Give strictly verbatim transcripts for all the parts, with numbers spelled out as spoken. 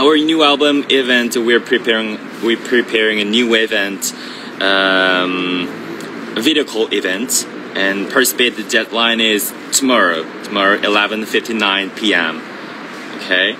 our new album event. We're preparing we're preparing a new event, um, a video call event, and participate. The deadline is tomorrow. Tomorrow, eleven fifty-nine p m Okay.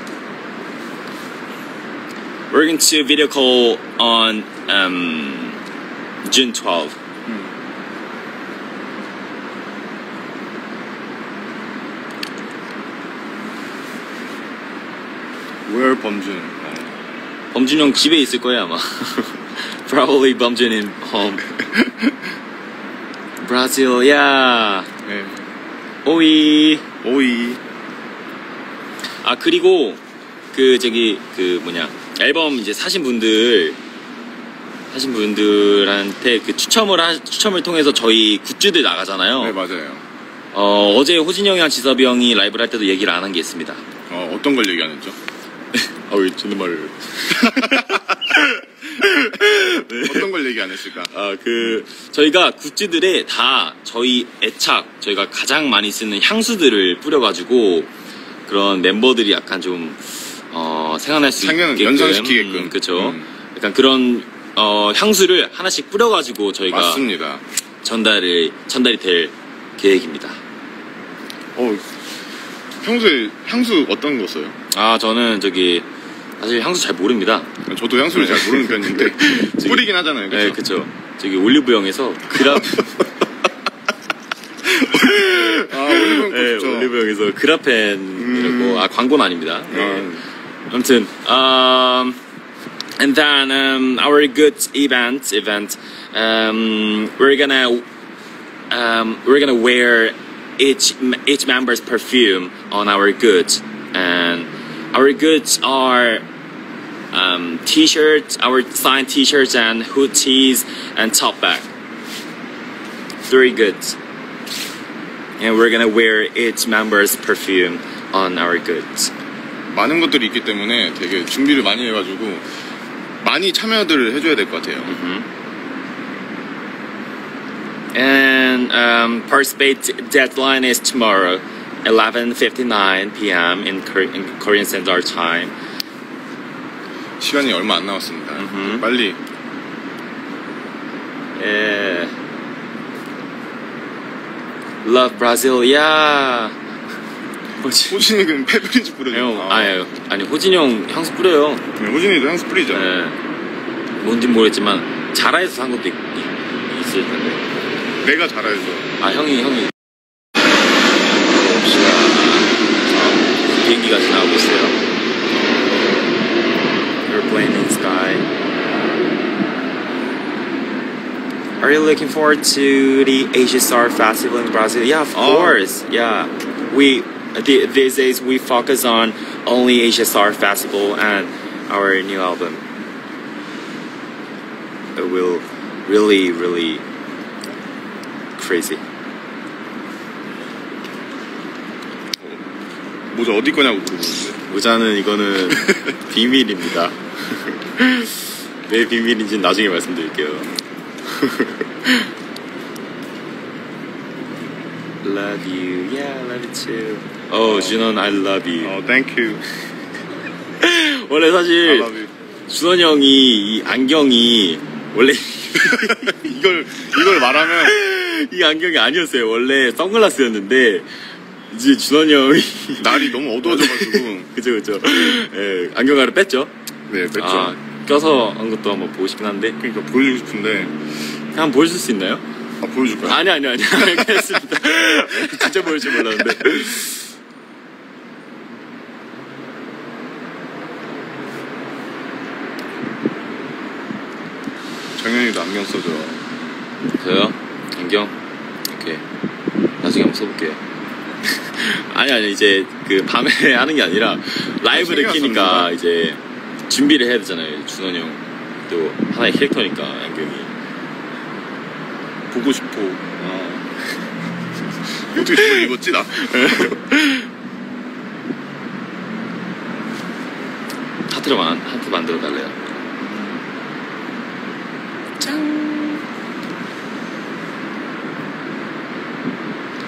We're going to video call on um, June twelfth. Where 범준? 범준 형 집에 있을 거예요 아마. Probably 범준 in home. Brazil, yeah. 네. 오이. 오이. 아 그리고 그 저기 그 뭐냐 앨범 이제 사신 분들 사신 분들한테 그 추첨을 하, 추첨을 통해서 저희 굿즈들 나가잖아요. 네 맞아요. 어 어제 호진이 형이랑 지섭이 형이 라이브를 할 때도 얘기를 안 한 게 있습니다. 어 어떤 걸 얘기 안 했죠? 아 왜 저는 말을 네. 어떤 걸 얘기 안 했을까? 아 그 저희가 굿즈들에 다 저희 애착 저희가 가장 많이 쓰는 향수들을 뿌려가지고 그런 멤버들이 약간 좀 어, 생각날 수 상연, 있게끔 연상시키게끔 음, 그쵸. 음. 약간 그런 어, 향수를 하나씩 뿌려가지고 저희가 맞습니다. 전달을 전달이 될 계획입니다. 어 평소에 향수 어떤 거 써요? 아 저는 저기 사실 향수 잘 모릅니다. 저도 향수를 잘 모르는 편인데 뿌리긴 하잖아요. 그쵸? 네 그쵸. 저기 올리브영에서 그랍 아 올리브영 네, 좋죠. 올리브영에서 그라펜이라고 음. 아 광고는 아닙니다. 네. 아. 아무튼 um, and then um, our good event event um, we're gonna um, we're gonna wear each each member's perfume on our goods, and our goods are um, t-shirts, our signed t-shirts and hoodies and top bag. Three goods. And we're gonna wear each member's perfume on our goods. 많은 것들이 있기 때문에 되게 준비를 많이 해가지고 많이 참여들을 해줘야 될 것 같아요. Mm-hmm. And um, participate deadline is tomorrow, eleven fifty-nine p m in, Korea, in Korean Standard Time. 시간이 얼마 안 남았습니다. 음흠. 빨리. Yeah. Love Brazil, yeah. 호진이 그럼 페브리즈 뿌려요. 형, 아. 아니, 아니 호진이 형 향수 뿌려요. 네, 호진이도 향수 뿌리죠. 네. 뭔진 모르겠지만 자라에서 산 것도 있, 있, 있을 텐데. 내가 잘해줘. 아 형이 형이. 봅시다. 아, 비행기가 지나가고 있어요. Airplane in sky. Are you looking forward to the Asia Star Festival in Brazil? Yeah, of Oh. course. Yeah, we the, these days we focus on only Asia Star Festival and our new album. It will really, really crazy. 모자 어디 거냐고 물어보는데. 모자는 이거는 비밀입니다. 왜 비밀인지는 나중에 말씀드릴게요. Love you, yeah, love you too. Oh, 준원, I love you. 어, thank you. 원래 I 사실 love you. 준원 형이 이 안경이 원래 이걸 이걸 말하면 이 안경이 아니었어요. 원래 선글라스였는데 이제 준원 형이 날이 너무 어두워져가지고. 그죠 그죠. 예, 안경가를 뺐죠. 네, 뺐죠. 아, 껴서 한 것도 한번 보고 싶긴 한데. 그러니까 보여주고 싶은데. 한번 보여줄 수 있나요? 아, 보여줄 거야? 아니 아니 아니 알겠습니다. 진짜 보여줄 줄 몰랐는데. 정현이도 안경 써줘. 저요? 안경? 오케이. 나중에 한번 써볼게요. 아니 아니 이제 그 밤에 하는 게 아니라 라이브를 신경 키니까 썼나? 이제 준비를 해야 되잖아요. 준원이 형 또 하나의 캐릭터니까 안경이. 보고 싶어. 어. 어떻게 저걸 입었지, 나? 하트를 만, 하트 만들어 달래요. 짠.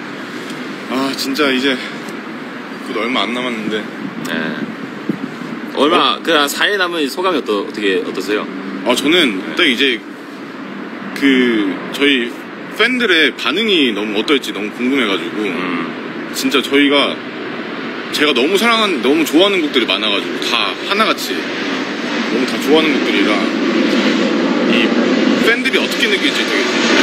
아, 진짜 이제 곧 얼마 안 남았는데. 네. 얼마 그 사 일 남은 소감이 어떠, 어떻게 어떠세요? 아 저는 딱 이제 그 저희 팬들의 반응이 너무 어떨지 너무 궁금해가지고 음. 진짜 저희가 제가 너무 사랑하는 너무 좋아하는 곡들이 많아가지고 다 하나같이 너무 다 좋아하는 곡들이라 이 팬들이 어떻게 느낄지 되게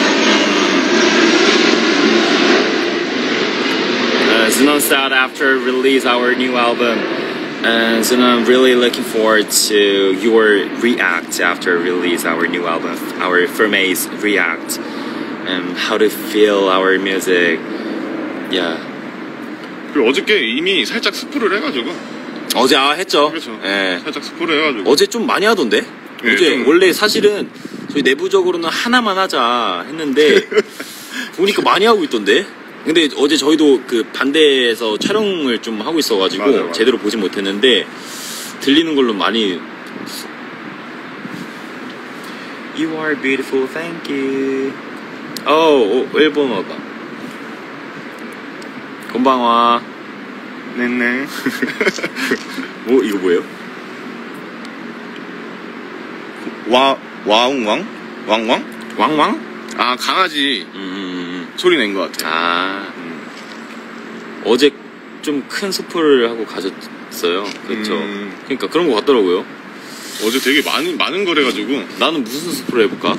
Uh, Zenon said after release our new album, and Zenon, I'm really looking forward to your react after release our new album, our Ferma's react, and how to feel our music. Yeah. 그리고 어저께 이미 살짝 스포를 해가지고 어제 아 했죠. 그렇죠. 예. 살짝 스포를 해가지고 어제 좀 많이 하던데. 예, 어제 좀- 원래 사실은 저희 내부적으로는 하나만 하자 했는데 보니까 많이 하고 있던데. 근데 어제 저희도 그 반대에서 촬영을 좀 하고 있어가지고 맞아요, 맞아요. 제대로 보진 못했는데 들리는 걸로 많이. You are beautiful, thank you. 어, 어 일본어다. 곤방와. 네네 뭐 이거 뭐예요? 와 와웅왕 왕왕 왕왕? 아 강아지 음, 음, 음. 소리 낸 것 같아. 아. 음. 어제 좀 큰 스포를 하고 가셨어요. 그렇죠. 음. 그러니까 그런 거 같더라고요. 어제 되게 많은 많은 거래가지고 나는 무슨 스포를 해볼까?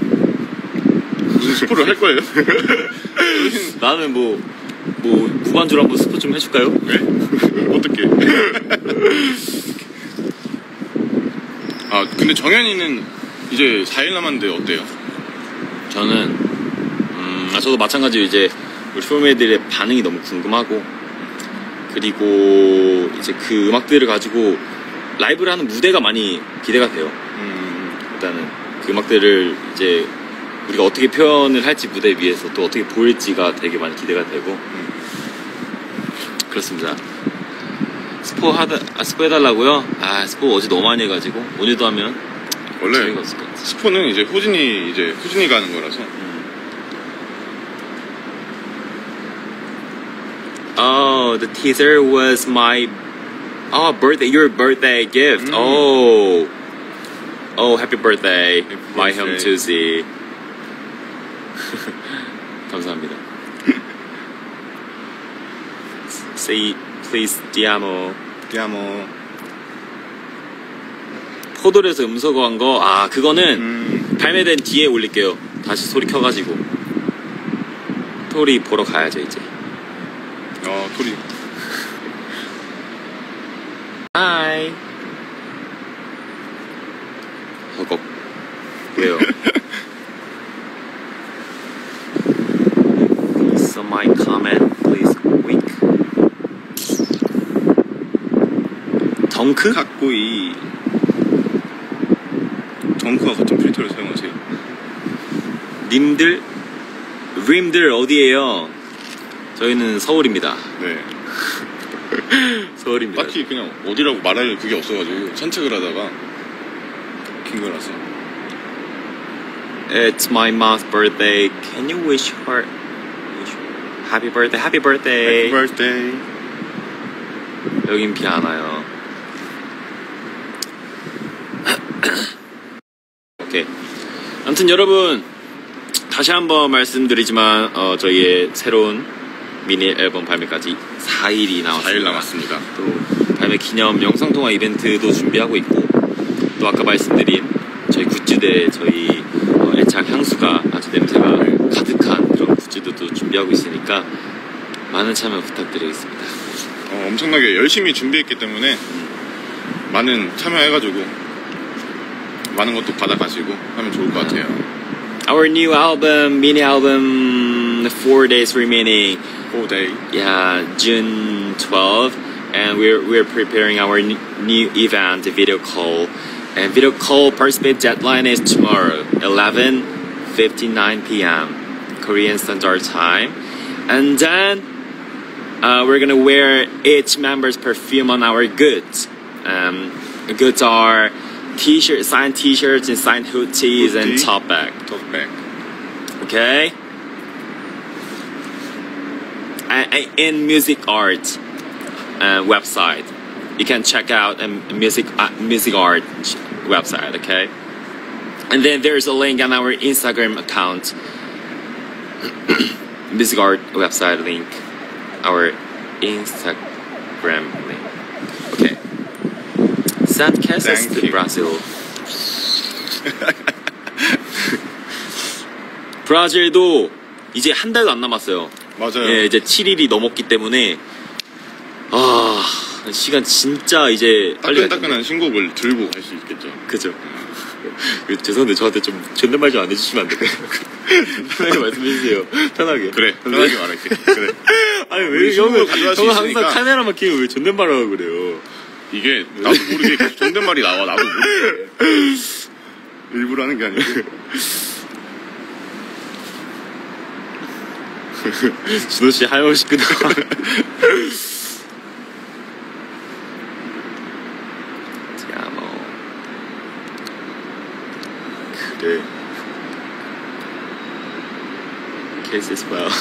무슨 스포를 할 거예요? 나는 뭐, 뭐, 무반주로 한번 스포 좀 해줄까요? 네? 어떻게? 아 근데 정현이는 이제 사 일 남았는데 어때요? 저는, 음, 아, 저도 마찬가지로 이제 우리 폴메이들의 반응이 너무 궁금하고, 그리고 이제 그 음악들을 가지고 라이브를 하는 무대가 많이 기대가 돼요. 음, 일단은 그 음악들을 이제 우리가 어떻게 표현을 할지 무대 위에서 또 어떻게 보일지가 되게 많이 기대가 되고 그렇습니다. 스포 하다 아, 스포 해달라고요? 아 스포 어제 너무 많이 해가지고 오늘도 하면 원래 재미가 없을 것 같아. 스포는 이제 호진이 이제 호진이 가는 거라서 Oh, the teaser was my oh birthday, your birthday gift. 음. Oh, oh, happy birthday, my birthday. 형투지. 감사합니다. Say please, 디아모. 디아모 포도에서 음소거 한 거, 아 그거는 음, 발매된 뒤에 올릴게요. 다시 소리 켜가지고 토리 보러 가야죠 이제. 어 토리 하이. 허걱. 왜요? Please on my comment, please. Weak. 덩크? 카코이 덩크와 같은 필터를 사용하세요. 님들, 림들 어디에요? 저희는 서울입니다. 네. 서울입니다. 딱히 그냥 어디라고 말할 그게 없어가지고 산책을 하다가 긴 거라서. It's my mom's birthday. Can you wish her wish her happy birthday? Happy birthday. birthday. 여긴 비 안 와요. 오케이. 아무튼 여러분 다시 한번 말씀드리지만 어, 저희의 새로운 미니 앨범 발매까지 사 일이 남았습니다. 사 일 남았습니다. 또 발매 기념 영상 통화 이벤트도 준비하고 있고 또 아까 말씀드린 저희 굿즈대 저희 어, 애착 향수가 아주 냄새가 가득한 그런 굿즈도 준비하고 있으니까 많은 참여 부탁드리겠습니다. 어, 엄청나게 열심히 준비했기 때문에 많은 참여해가지고 많은 것도 받아가시고 하면 좋을 것 같아요. Our new album, mini album, four days remaining. Whole day. Yeah, June twelfth, and we're we're preparing our n- new event, the video call, and video call participate deadline is tomorrow, eleven fifty-nine p m Korean Standard Time, and then uh, we're gonna wear each member's perfume on our goods. Um, goods are t-shirts, signed t-shirts, and signed hoodies and Hoodie. top bag. 톡백. Okay. And, and music art uh, website. you can check out a music uh, music art website. Okay, and then there's a link on our Instagram account. Music art website link, our Instagram link. Okay. San Casas Thank to you. Brazil. 브라질도 이제 한 달도 안 남았어요. 맞아요. 예, 이제 칠 일이 넘었기 때문에 아 시간 진짜 이제 빨리 가야 따끈따끈한 신곡을 들고 갈 수 있겠죠. 그죠. 죄송한데 저한테 좀 존댓말 좀 안 해주시면 안 될까요? 편하게 말씀해주세요. 편하게. 그래, 편하게 말할게. 그래. 아니 우리 왜 신곡을 형은 가져갈 수 형은 항상 있으니까. 카메라만 키면 왜 존댓말을 하고 그래요? 이게 나도 모르게 계속 존댓말이 나와. 나도 모르게. 일부러 하는 게 아니고. 준호 씨 하염없이 끝나고. 뭐. 그래. Kiss as well.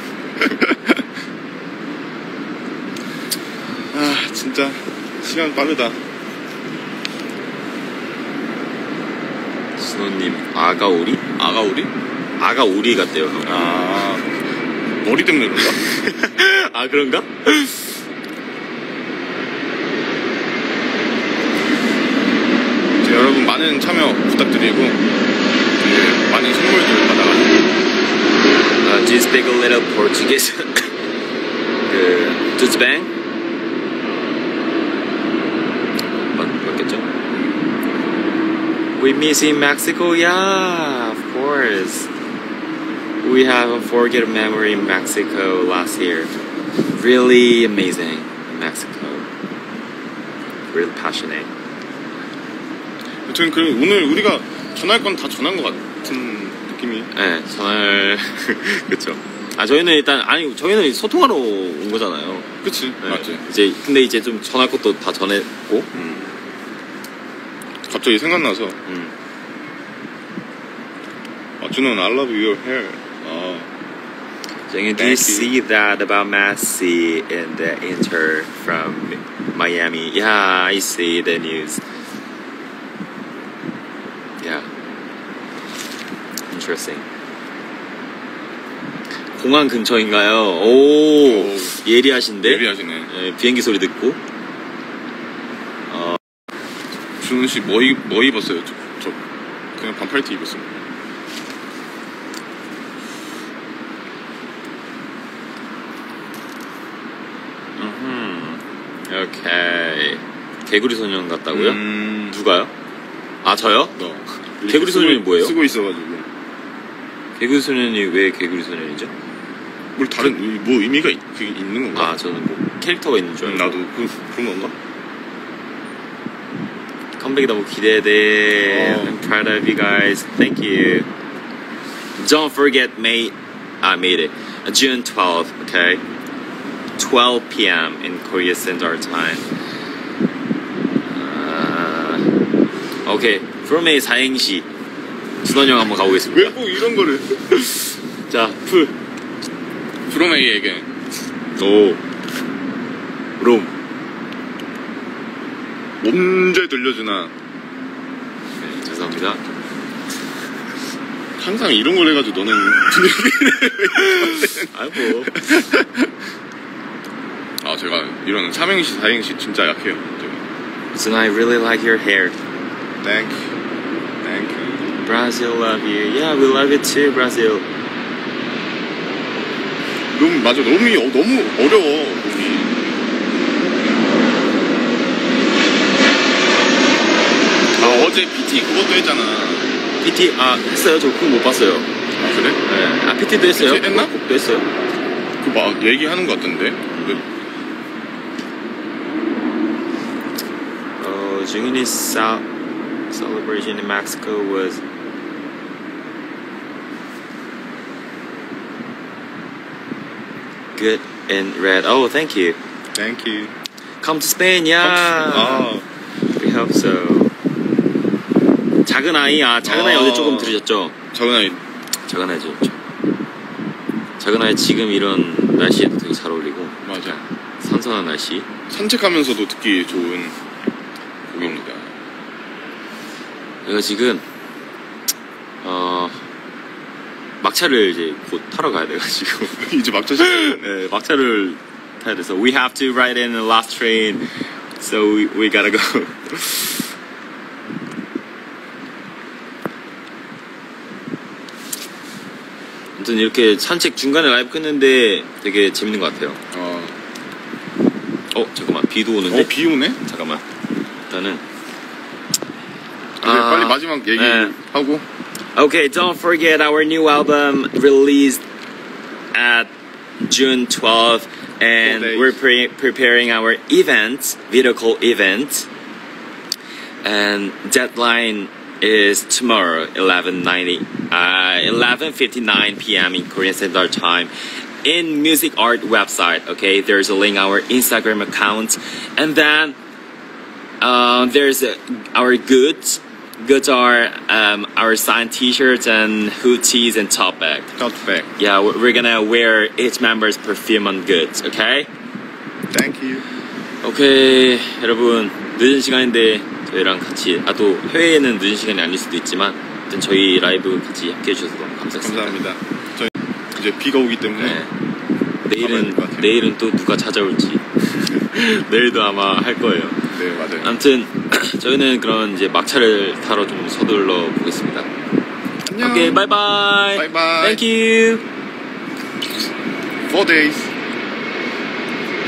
아, 진짜 시간 빠르다. 준호님 아가 오리? 아가 우리? 아가 오리 같대요. 아, 머리 때문에 그런가? 아 그런가? 자, 여러분 많은 참여 부탁드리고 예, 많은 선물들 받아가지고 Uh, do you speak a little Portuguese? 그 tudo bem? 맞, 맞겠죠? We miss in Mexico? Yeah, of course. We have a unforgettable memory in Mexico last year. Really amazing in Mexico. Really passionate. 여튼 그 오늘 우리가 전할 건 다 전한 것 같은 느낌이. 네, 전화 그렇죠. 아 저희는 일단 아니 저희는 소통하러 온 거잖아요. 그치? 네, 맞지. 이제 근데 이제 좀 전할 것도 다 전했고. 음. 갑자기 생각나서 음. 아, 준호는 I love your hair. 아, Jang, do Thank you you. see that about Messi in the Inter from Miami? Yeah, I see the news. Yeah, interesting. 공항 근처인가요? 오, 오, 예리하신데? 예리하시네. 예, 비행기 소리 듣고. 준호 씨 뭐 뭐 입었어요? 저, 저 그냥 반팔티 입었어요. 음, 오케이. 개구리 소년 같다고요? 음, 누가요? 아 저요? 너 개구리 소년이 뭐예요? 쓰고 있어가지고 개구리 소년이 왜 개구리 소년이죠? 뭘 다른 의- 뭐 의미가 있, 그게 있는 건가? 아 저는 뭐 캐릭터가 있는 줄 음, 알고. 나도 그, 그런 건가? 컴백이 너무 기대돼. 어. I'm proud of you guys. Thank you. Don't forget May. I made it. June twelfth. Okay. twelve p m in Korea Standard Time. 아, 오케이. 프로메이 사행시. 준원 형 한번 가보겠습니다. 왜 꼭 이런 거를? 자, 풀. 프로메이에게 오. 롬. 언제 들려주나 네, 죄송합니다. 항상 이런 걸 해가지고 너는 아이고. 아 제가 이런 삼행시 사행시 진짜 약해요. 제가. So I really like your hair. Thank you. Thank you. Brazil love you. Yeah, we love you too, Brazil. 너무 맞아 너무 어, 너무 어려워 롬이. 아 어제 피티 그것도 했잖아. 피티 아 했어요. 저 그거 못 봤어요. 아 그래? 네. 아 피티도 했어요. 피티 했나? 곡도 했어요. 그 막 얘기하는 것 같던데. 왜- 어, Junguni's South celebration in Mexico was good and red. Oh, thank you. Thank you. Come to Spain, yeah. 아 We hope so. 작은 아이, 아 작은 아이 어. 어제 조금 들으셨죠? 작은 아이 작은 아이 좋죠. 작은 아이 지금 이런 날씨에도 되게 잘 어울리고 맞아. 선선한 날씨. 산책하면서도 듣기 좋은 곡입니다. 제가 지금 어 막차를 이제 곧 타러 가야 돼가지고 이제 막차 시간. 네, 막차를 타야 돼서 we have to ride in the last train, so we, we gotta go. 아무튼 이렇게 산책 중간에 라이브 끊는데 되게 재밌는 것 같아요. 어, 어 잠깐만 비도 오는데. 어, 비 오네? 잠깐만 일단은 네, 빨리 마지막 얘기하고. Okay, don't forget our new album released at June twelfth, and Four days. we're pre- preparing our event, video call event, and deadline is tomorrow, eleven ninety, uh, eleven fifty-nine p m in Korean Standard Time. In Music Art website, okay, there's a link our Instagram account, and then uh, there's uh, our goods. Goods are um, our signed T-shirts and hoodies and top bag. Top bag. Yeah, we're, we're gonna wear each member's perfume on goods. Okay? Thank you. 오케이, 여러분 늦은 시간인데 저희랑 같이 아 또 해외에는 늦은 시간이 아닐 수도 있지만 아무튼 저희 라이브 같이 함께해 주셔서 너무 감사했습니다. 감사합니다. 저희 이제 비가 오기 때문에 네. 내일은 가봐야 될것 같아요. 내일은 또 누가 찾아올지 내일도 아마 할 거예요. 네, 맞아요. 아무튼 저희는 그런 이제 막차를 타러 좀 서둘러 보겠습니다. 안녕. 오케이, 바이바이. 바이바이. Thank you. Four days.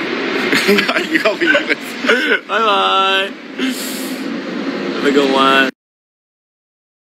이거 하고 있는 거 있어. Bye bye. Have a good one.